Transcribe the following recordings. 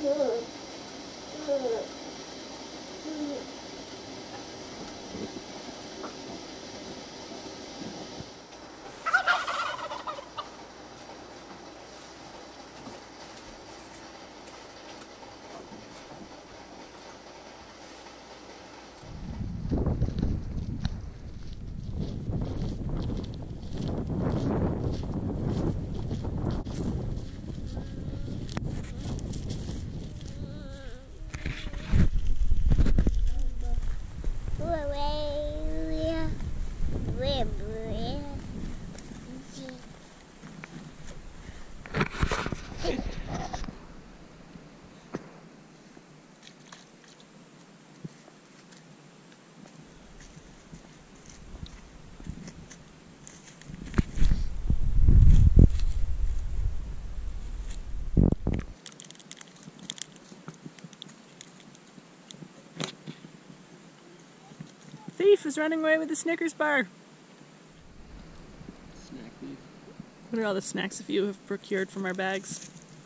Thief is running away with the Snickers bar. Snack thief. What are all the snacks that you have procured from our bags?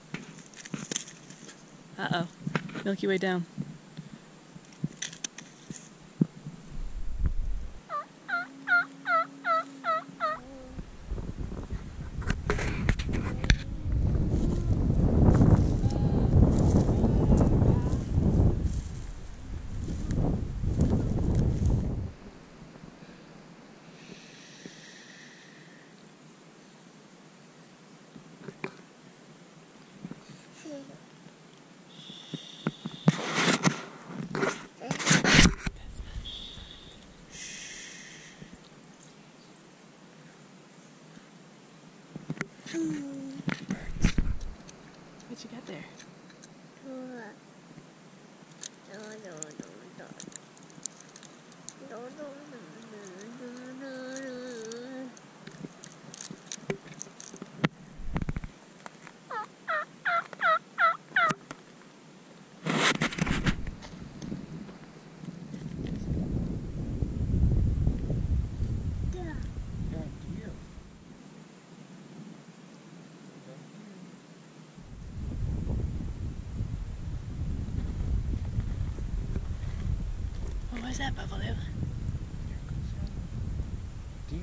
Uh-oh. Milky Way down. What you got there? What was that, Bubbaloo? Deer.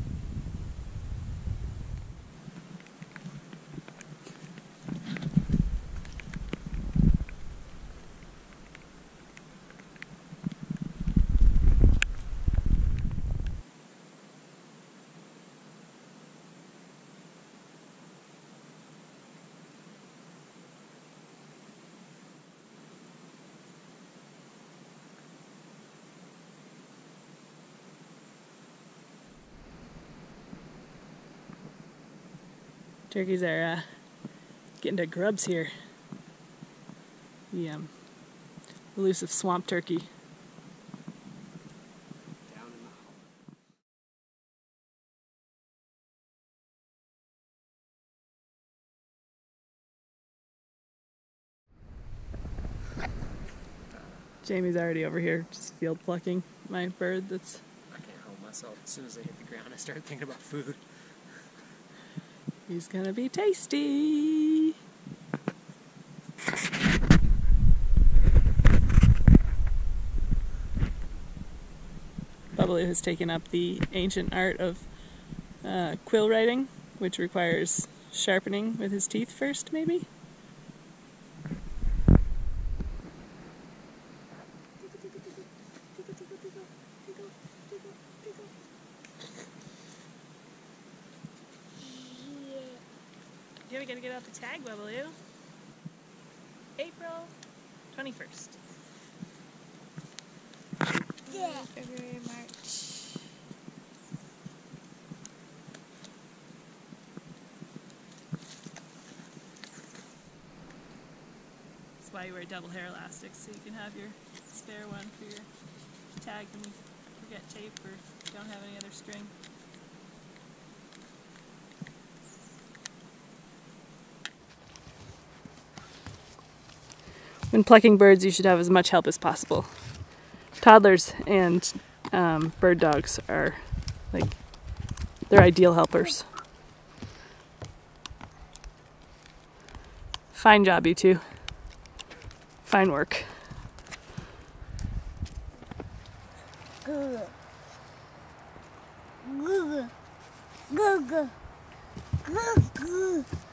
Turkeys are getting to grubs here. The elusive swamp turkey. Down in the hole. Jamie's already over here just field plucking my bird that's... I can't help myself. As soon as I hit the ground, I started thinking about food. He's gonna be tasty! Bubbaloo has taken up the ancient art of quill writing, which requires sharpening with his teeth first, maybe? Yeah, we gotta get out the tag, Bubbaloo. April 21st. Yeah. February, March. That's why you wear double hair elastics, so you can have your spare one for your tag when you forget tape or don't have any other string. When plucking birds, you should have as much help as possible. Toddlers and bird dogs are they're ideal helpers. Fine job, you two. Fine work. Good. Good. Good. Good. Good.